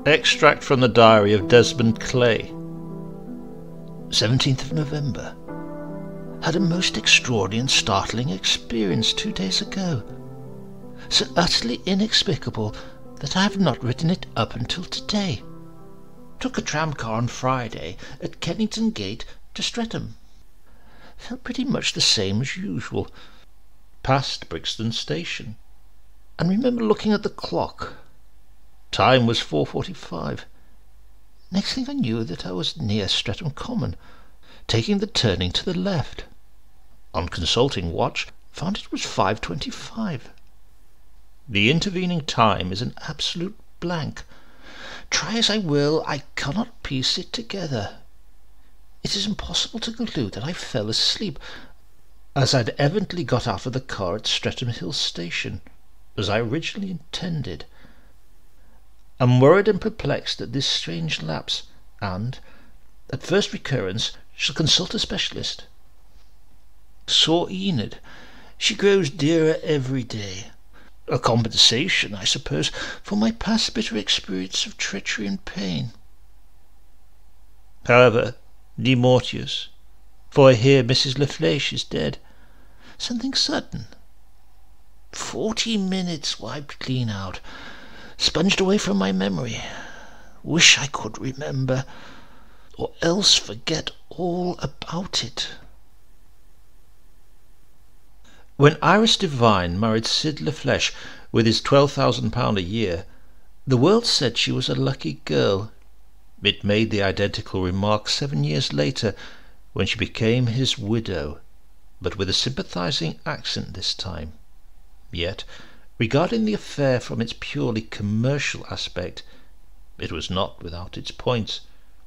Extract from the diary of Desmond Clay. 17th of November. Had a most extraordinary and startling experience 2 days ago. So utterly inexplicable that I have not written it up until today. Took a tramcar on Friday at Kennington Gate to Streatham. Felt pretty much the same as usual. Passed Brixton Station, and remember looking at the clock. Time was 4:45. Next thing I knew that I was near Streatham Common, taking the turning to the left. On consulting watch, found it was 5:25. The intervening time is an absolute blank. Try as I will, I cannot piece it together. It is impossible to conclude that I fell asleep, as I'd evidently got out of the car at Streatham Hill Station, as I originally intended. I'm worried and perplexed at this strange lapse, and, at first recurrence, shall consult a specialist. Saw Enid. She grows dearer every day. A compensation, I suppose, for my past bitter experience of treachery and pain. However, de mortuis, for I hear Mrs. Laflache is dead. Something sudden. 40 minutes wiped clean out, sponged away from my memory. Wish I could remember, or else forget all about it. When Iris Devine married Sid Laflache with his £12,000 a year, the world said she was a lucky girl. It made the identical remark 7 years later, when she became his widow, but with a sympathizing accent this time. Yet, regarding the affair from its purely commercial aspect, it was not without its points.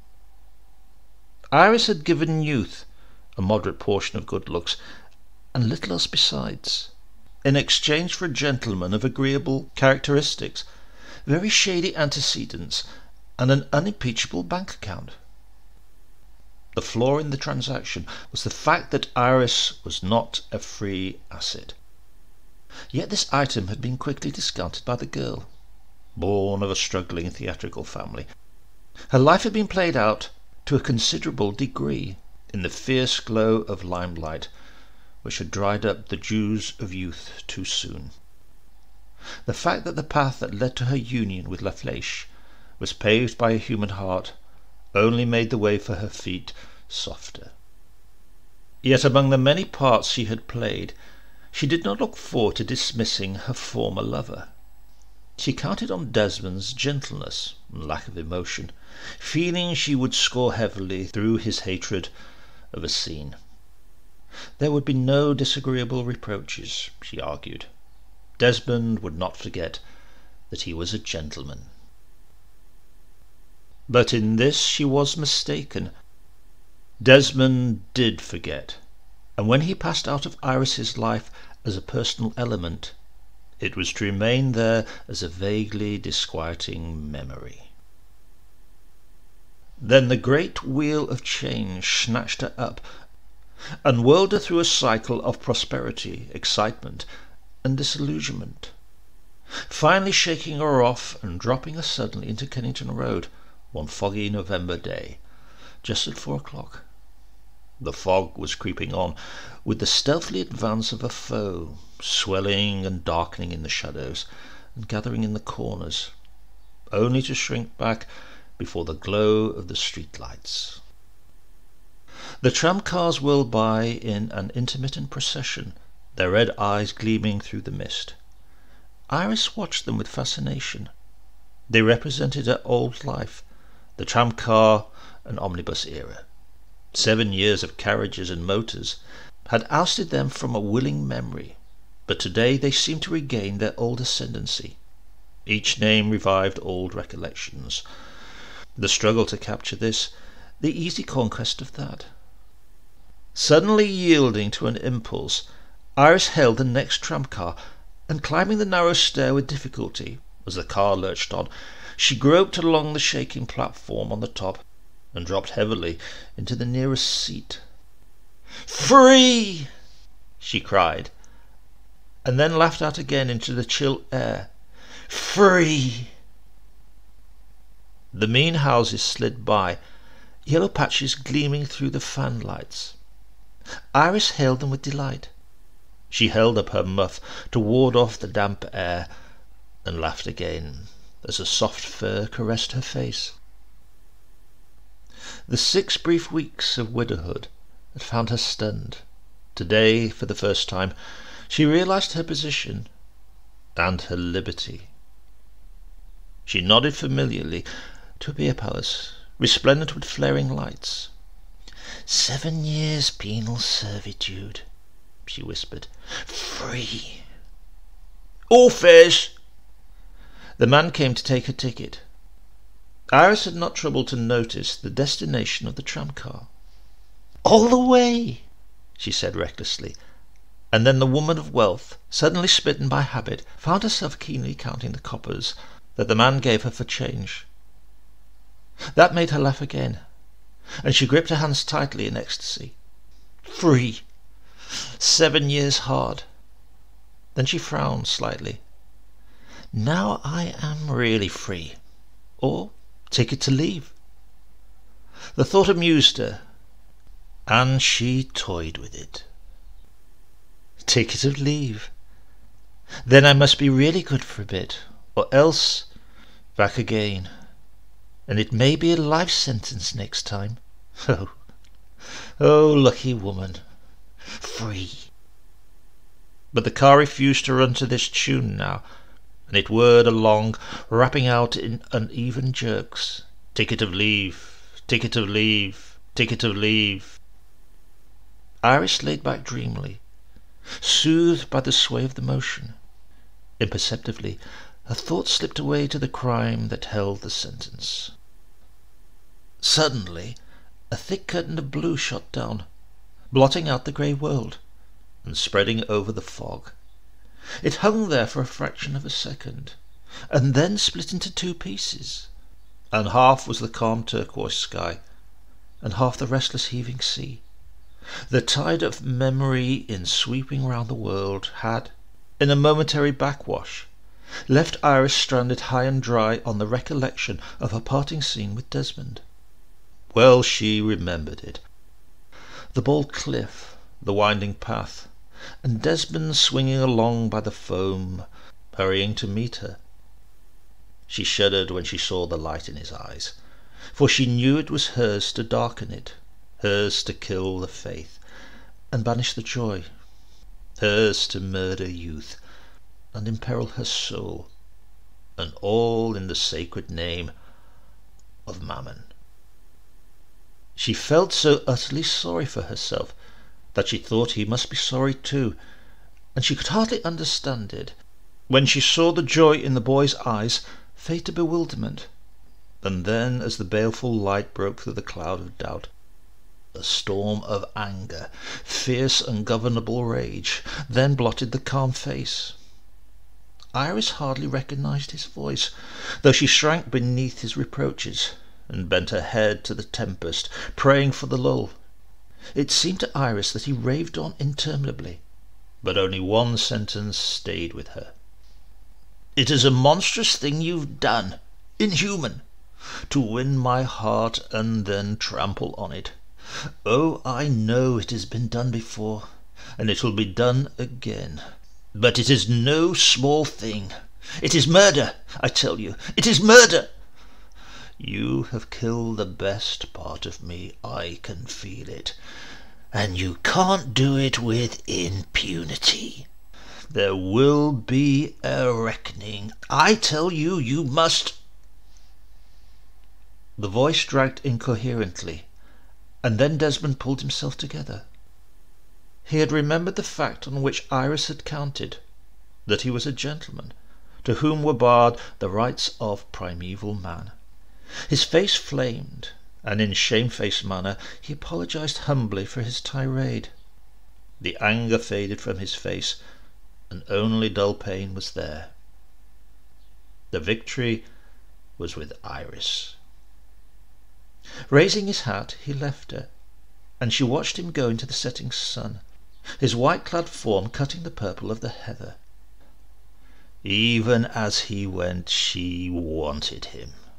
Iris had given youth, a moderate portion of good looks, and little else besides, in exchange for a gentleman of agreeable characteristics, very shady antecedents, and an unimpeachable bank account. The flaw in the transaction was the fact that Iris was not a free asset. Yet this item had been quickly discounted by the girl, born of a struggling theatrical family. Her life had been played out to a considerable degree in the fierce glow of limelight, which had dried up the dews of youth too soon. The fact that the path that led to her union with Laflache was paved by a human heart only made the way for her feet softer. Yet among the many parts she had played, she did not look forward to dismissing her former lover. She counted on Desmond's gentleness and lack of emotion, feeling she would score heavily through his hatred of a scene. There would be no disagreeable reproaches, she argued. Desmond would not forget that he was a gentleman. But in this she was mistaken. Desmond did forget, and when he passed out of Iris's life as a personal element, it was to remain there as a vaguely disquieting memory. Then the great wheel of change snatched her up and whirled her through a cycle of prosperity, excitement, and disillusionment, finally shaking her off and dropping her suddenly into Kennington Road one foggy November day, just at 4 o'clock. The fog was creeping on, with the stealthy advance of a foe, swelling and darkening in the shadows, and gathering in the corners, only to shrink back before the glow of the street lights. The tramcars whirled by in an intermittent procession, their red eyes gleaming through the mist. Iris watched them with fascination. They represented her old life, the tramcar and omnibus era. 7 years of carriages and motors had ousted them from a willing memory, but today they seemed to regain their old ascendancy. Each name revived old recollections. The struggle to capture this, the easy conquest of that. Suddenly yielding to an impulse, Iris hailed the next tramcar, and climbing the narrow stair with difficulty, as the car lurched on, she groped along the shaking platform on the top, and dropped heavily into the nearest seat. "Free!" she cried, and then laughed out again into the chill air. "Free!" The mean houses slid by, yellow patches gleaming through the fan lights. Iris hailed them with delight. She held up her muff to ward off the damp air, and laughed again as a soft fur caressed her face. The 6 brief weeks of widowhood had found her stunned. Today, for the first time, she realized her position and her liberty. She nodded familiarly to a beer palace, resplendent with flaring lights. 7 years penal servitude, she whispered. Free. All fares. The man came to take her ticket. Iris had not troubled to notice the destination of the tramcar. All the way, she said recklessly, and then the woman of wealth, suddenly smitten by habit, found herself keenly counting the coppers that the man gave her for change. That made her laugh again, and she gripped her hands tightly in ecstasy. Free. 7 years hard. Then she frowned slightly. Now I am really free. Or ticket to leave. The thought amused her, and she toyed with it. Ticket of leave. Then I must be really good for a bit, or else back again. And it may be a life sentence next time. Oh, lucky woman. Free. But the car refused to run to this tune now, and it whirred along, rapping out in uneven jerks. Ticket of leave, ticket of leave, ticket of leave. Iris laid back dreamily, soothed by the sway of the motion. Imperceptibly, her thoughts slipped away to the crime that held the sentence. Suddenly, a thick curtain of blue shot down, blotting out the grey world, and spreading over the fog. It hung there for a fraction of a second, and then split into 2 pieces, and half was the calm turquoise sky, and half the restless heaving sea. The tide of memory in sweeping round the world had, in a momentary backwash, left Iris stranded high and dry on the recollection of her parting scene with Desmond. Well she remembered it. The bald cliff, the winding path, and Desmond swinging along by the foam, hurrying to meet her. She shuddered when she saw the light in his eyes, for she knew it was hers to darken it, hers to kill the faith and banish the joy, hers to murder youth and imperil her soul, and all in the sacred name of Mammon. She felt so utterly sorry for herself that she thought he must be sorry too, and she could hardly understand it when she saw the joy in the boy's eyes fade to bewilderment, and then, as the baleful light broke through the cloud of doubt, a storm of anger, fierce ungovernable rage, then blotted the calm face. Iris hardly recognized his voice, though she shrank beneath his reproaches, and bent her head to the tempest, praying for the lull. It seemed to Iris that he raved on interminably, but only one sentence stayed with her. It is a monstrous thing you've done, inhuman, to win my heart and then trample on it. Oh, I know it has been done before, and it will be done again. But it is no small thing. It is murder, I tell you. It is murder. You have killed the best part of me, I can feel it. And you can't do it with impunity. There will be a reckoning. I tell you, you must... The voice dragged incoherently, and then Desmond pulled himself together. He had remembered the fact on which Iris had counted, that he was a gentleman, to whom were barred the rights of primeval man. His face flamed, and in shamefaced manner he apologized humbly for his tirade. The anger faded from his face, and only dull pain was there. The victory was with Iris. Raising his hat, he left her, and she watched him go into the setting sun, his white-clad form cutting the purple of the heather. Even as he went, she wanted him.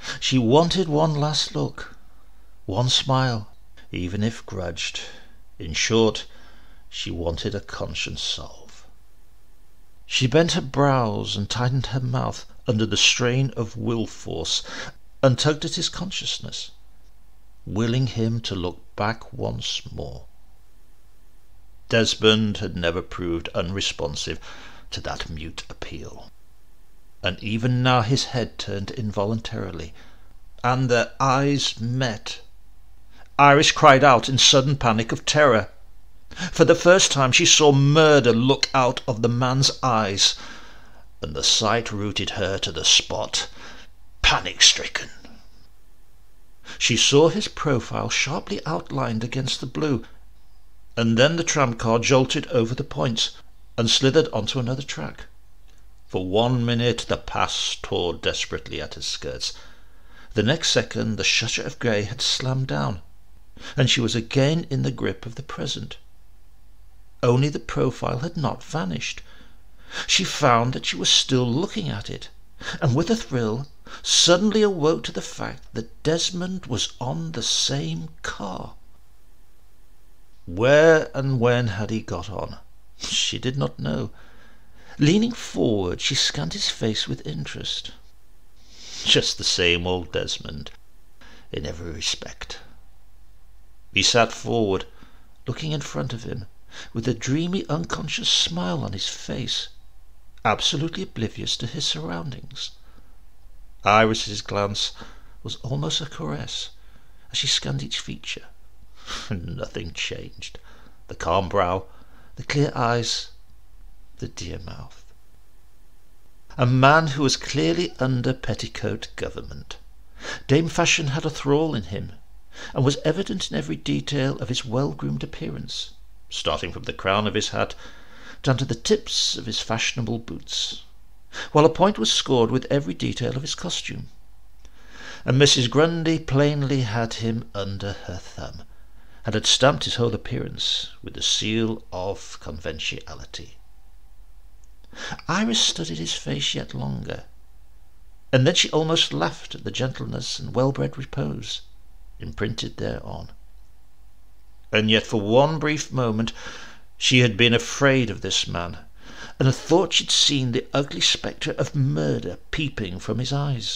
She wanted one last look, one smile, even if grudged. In short, she wanted a conscience salve. She bent her brows and tightened her mouth under the strain of will force, and tugged at his consciousness, willing him to look back once more. Desmond had never proved unresponsive to that mute appeal, and even now his head turned involuntarily, and their eyes met. Iris cried out in sudden panic of terror. For the first time she saw murder look out of the man's eyes, and the sight rooted her to the spot, panic-stricken. She saw his profile sharply outlined against the blue, and then the tramcar jolted over the points and slithered onto another track. For 1 minute the past tore desperately at her skirts. The next second the shutter of grey had slammed down, and she was again in the grip of the present. Only the profile had not vanished. She found that she was still looking at it, and with a thrill suddenly awoke to the fact that Desmond was on the same car. Where and when had he got on? She did not know. Leaning forward, she scanned his face with interest. Just the same old Desmond, in every respect. He sat forward, looking in front of him, with a dreamy, unconscious smile on his face, absolutely oblivious to his surroundings. Iris's glance was almost a caress as she scanned each feature. Nothing changed. The calm brow, the clear eyes, the dear mouth. A man who was clearly under petticoat government. Dame Fashion had a thrall in him, and was evident in every detail of his well-groomed appearance, starting from the crown of his hat down to the tips of his fashionable boots, while a point was scored with every detail of his costume. And Mrs. Grundy plainly had him under her thumb, and had stamped his whole appearance with the seal of conventionality. Iris studied his face yet longer, and then she almost laughed at the gentleness and well-bred repose imprinted thereon. And yet for one brief moment she had been afraid of this man, and had thought she'd seen the ugly spectre of murder peeping from his eyes.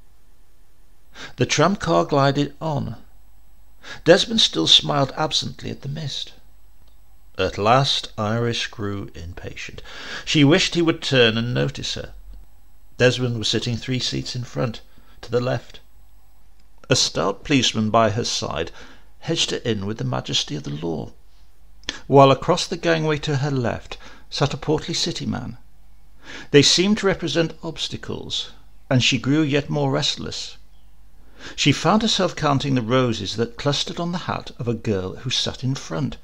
The tram-car glided on. Desmond still smiled absently at the mist. At last Iris grew impatient. She wished he would turn and notice her. Desmond was sitting 3 seats in front, to the left. A stout policeman by her side hedged her in with the majesty of the law, while across the gangway to her left sat a portly city man. They seemed to represent obstacles, and she grew yet more restless. She found herself counting the roses that clustered on the hat of a girl who sat in front.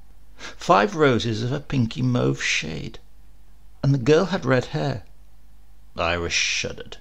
5 roses of a pinky mauve shade, and the girl had red hair. Iris shuddered.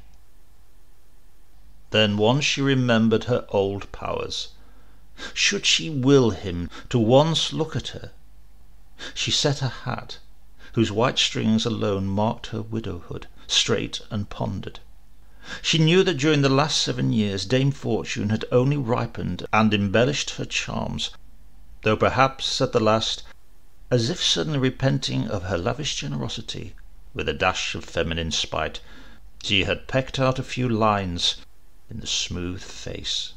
Then once she remembered her old powers. Should she will him to once look at her? She set her hat, whose white strings alone marked her widowhood, straight and pondered. She knew that during the last 7 years Dame Fortune had only ripened and embellished her charms, though perhaps at the last, as if suddenly repenting of her lavish generosity, with a dash of feminine spite, she had pecked out a few lines in the smooth face.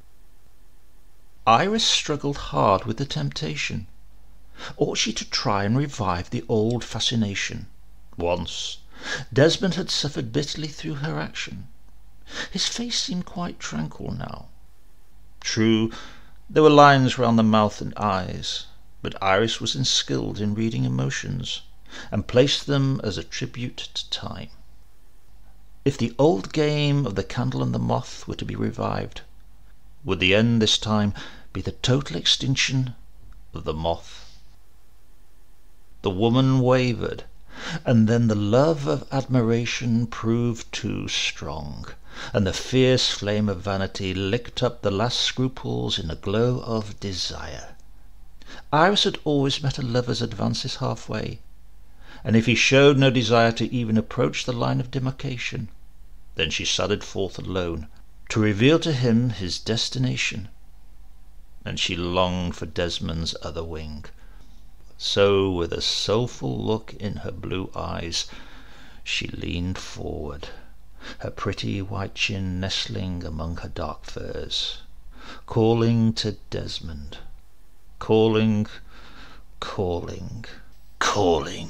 Iris struggled hard with the temptation. Ought she to try and revive the old fascination? Once Desmond had suffered bitterly through her action. His face seemed quite tranquil now. True, there were lines round the mouth and eyes, but Iris was unskilled in reading emotions, and placed them as a tribute to time. If the old game of the candle and the moth were to be revived, would the end this time be the total extinction of the moth? The woman wavered, and then the love of admiration proved too strong, and the fierce flame of vanity licked up the last scruples in a glow of desire. Iris had always met a lover's advances halfway, and if he showed no desire to even approach the line of demarcation, then she sallied forth alone, to reveal to him his destination, and she longed for Desmond's other wing. So, with a soulful look in her blue eyes, she leaned forward, her pretty white chin nestling among her dark furs, calling to Desmond, calling, calling, calling.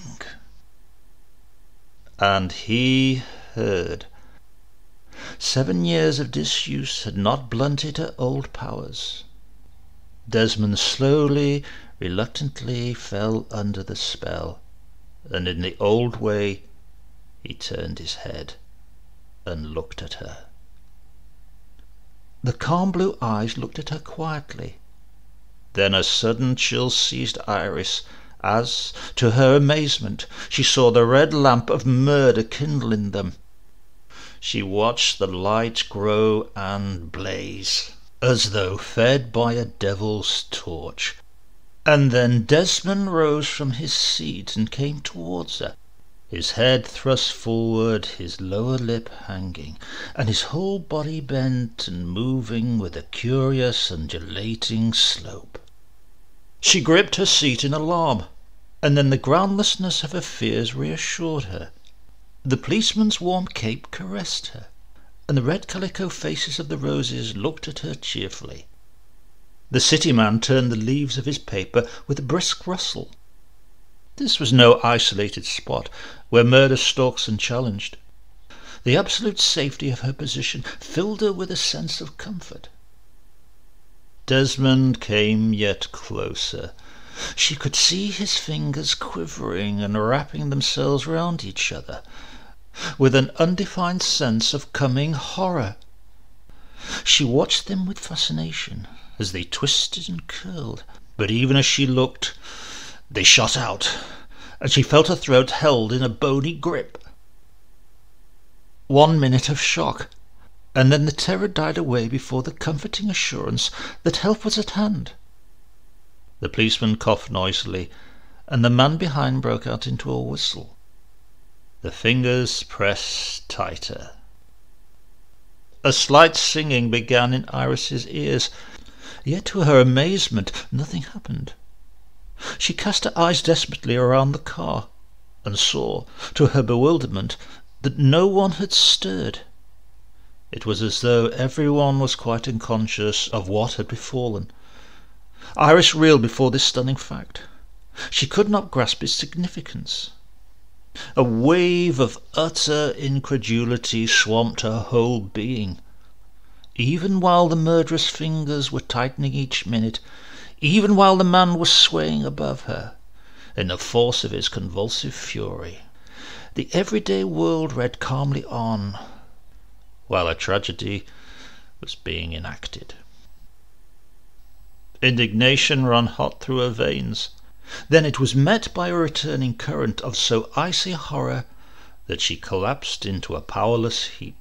And he heard. 7 years of disuse had not blunted her old powers. Desmond slowly, reluctantly fell under the spell, and in the old way he turned his head and looked at her. The calm blue eyes looked at her quietly. Then a sudden chill seized Iris as, to her amazement, she saw the red lamp of murder kindle in them. She watched the light grow and blaze, as though fed by a devil's torch. And then Desmond rose from his seat and came towards her, his head thrust forward, his lower lip hanging, and his whole body bent and moving with a curious undulating slope. She gripped her seat in alarm, and then the groundlessness of her fears reassured her. The policeman's warm cape caressed her, and the red calico faces of the roses looked at her cheerfully. The city man turned the leaves of his paper with a brisk rustle. This was no isolated spot where murder stalks unchallenged. The absolute safety of her position filled her with a sense of comfort. Desmond came yet closer. She could see his fingers quivering and wrapping themselves round each other, with an undefined sense of coming horror. She watched them with fascination as they twisted and curled, but even as she looked, they shot out, and she felt her throat held in a bony grip. 1 minute of shock, and then the terror died away before the comforting assurance that help was at hand. The policeman coughed noisily, and the man behind broke out into a whistle. The fingers pressed tighter. A slight singing began in Iris's ears, yet to her amazement nothing happened. She cast her eyes desperately around the car, and saw, to her bewilderment, that no one had stirred. It was as though everyone was quite unconscious of what had befallen. Iris reeled before this stunning fact. She could not grasp its significance. A wave of utter incredulity swamped her whole being. Even while the murderous fingers were tightening each minute, even while the man was swaying above her, in the force of his convulsive fury, the everyday world read calmly on, while a tragedy was being enacted. Indignation ran hot through her veins. Then it was met by a returning current of so icy horror that she collapsed into a powerless heap.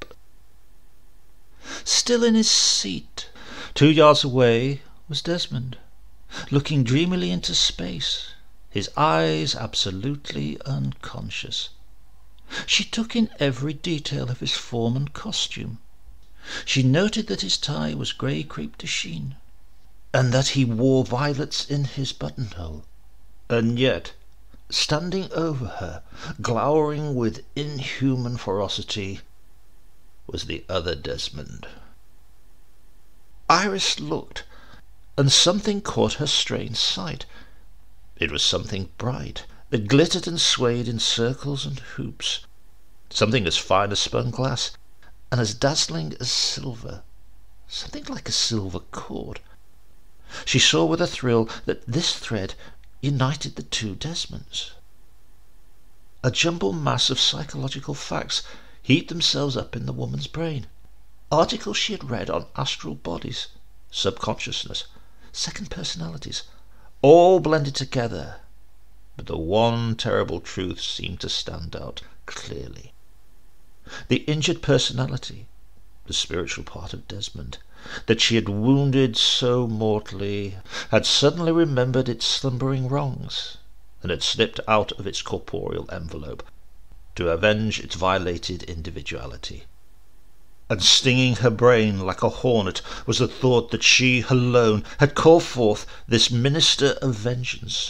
Still in his seat, 2 yards away, was Desmond, looking dreamily into space, his eyes absolutely unconscious. She took in every detail of his form and costume. She noted that his tie was grey crepe de chine, and that he wore violets in his buttonhole. And yet, standing over her, glowering with inhuman ferocity, was the other Desmond. Iris looked, and something caught her strained sight. It was something bright, that glittered and swayed in circles and hoops, something as fine as spun glass, and as dazzling as silver, something like a silver cord. She saw with a thrill that this thread united the 2 Desmonds. A jumbled mass of psychological facts heaped themselves up in the woman's brain. Articles she had read on astral bodies, subconsciousness, second personalities, all blended together, but the one terrible truth seemed to stand out clearly. The injured personality, the spiritual part of Desmond, that she had wounded so mortally, had suddenly remembered its slumbering wrongs, and had slipped out of its corporeal envelope to avenge its violated individuality. and stinging her brain like a hornet was the thought that she alone had called forth this minister of vengeance.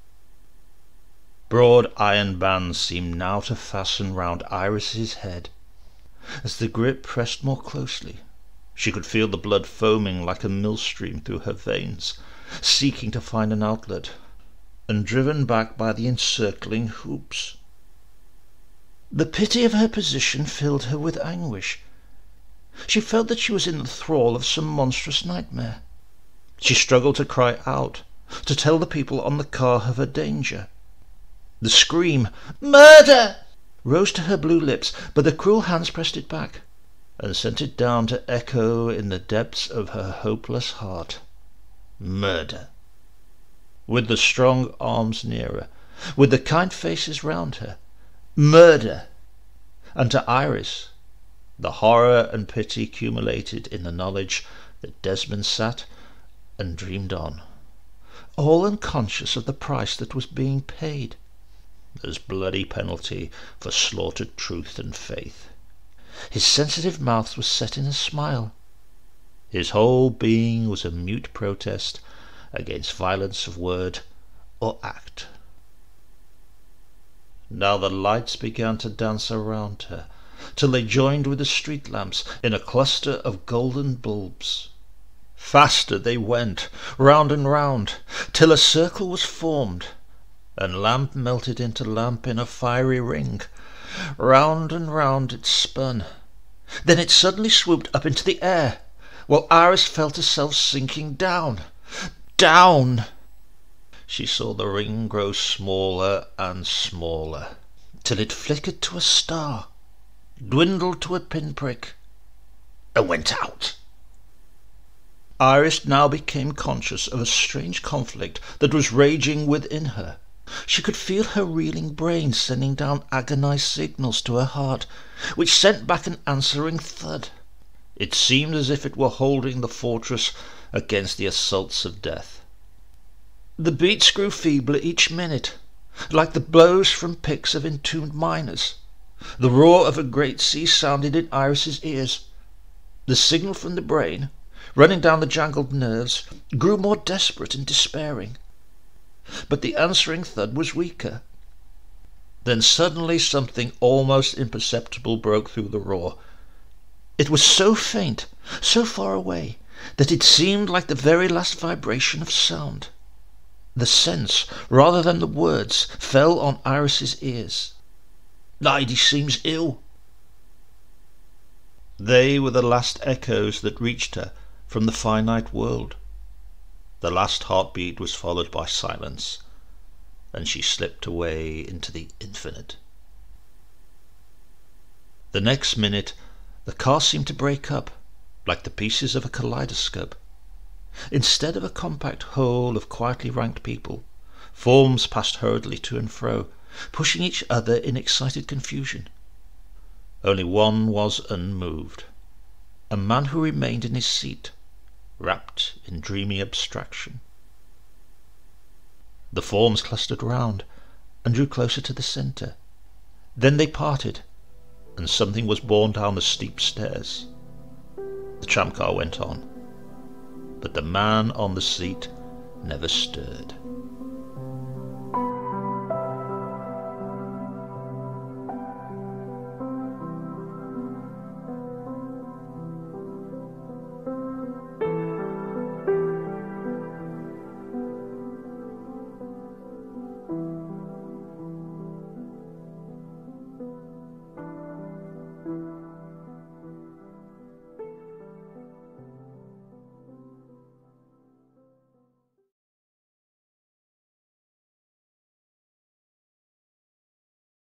Broad iron bands seemed now to fasten round Iris's head. As the grip pressed more closely, she could feel the blood foaming like a millstream through her veins, seeking to find an outlet, and driven back by the encircling hoops. The pity of her position filled her with anguish. She felt that she was in the thrall of some monstrous nightmare. She struggled to cry out, to tell the people on the car of her danger. The scream, "Murder!" rose to her blue lips, but the cruel hands pressed it back, and sent it down to echo in the depths of her hopeless heart. Murder! With the strong arms nearer, with the kind faces round her. Murder! And to Iris, the horror and pity accumulated in the knowledge that Desmond sat and dreamed on, all unconscious of the price that was being paid, as bloody penalty for slaughtered truth and faith. His sensitive mouth was set in a smile. His whole being was a mute protest against violence of word or act. Now the lights began to dance around her, till they joined with the street lamps in a cluster of golden bulbs. Faster they went, round and round, till a circle was formed, and lamp melted into lamp in a fiery ring. Round and round it spun. Then it suddenly swooped up into the air, while Iris felt herself sinking down. Down! She saw the ring grow smaller and smaller, till it flickered to a star, dwindled to a pinprick, and went out. Iris now became conscious of a strange conflict that was raging within her. She could feel her reeling brain sending down agonized signals to her heart, which sent back an answering thud. It seemed as if it were holding the fortress against the assaults of death. The beats grew feebler each minute, like the blows from picks of entombed miners. The roar of a great sea sounded in Iris's ears. The signal from the brain, running down the jangled nerves, grew more desperate and despairing. But the answering thud was weaker. Then suddenly something almost imperceptible broke through the roar. It was so faint, so far away, that it seemed like the very last vibration of sound. The sense, rather than the words, fell on Iris's ears. "Lady seems ill." They were the last echoes that reached her from the finite world. The last heartbeat was followed by silence, and she slipped away into the infinite. The next minute the car seemed to break up, like the pieces of a kaleidoscope. Instead of a compact whole of quietly ranked people, forms passed hurriedly to and fro, pushing each other in excited confusion. Only one was unmoved, a man who remained in his seat, wrapped in dreamy abstraction. The forms clustered round and drew closer to the centre. Then they parted, and something was borne down the steep stairs. The tramcar went on, but the man on the seat never stirred.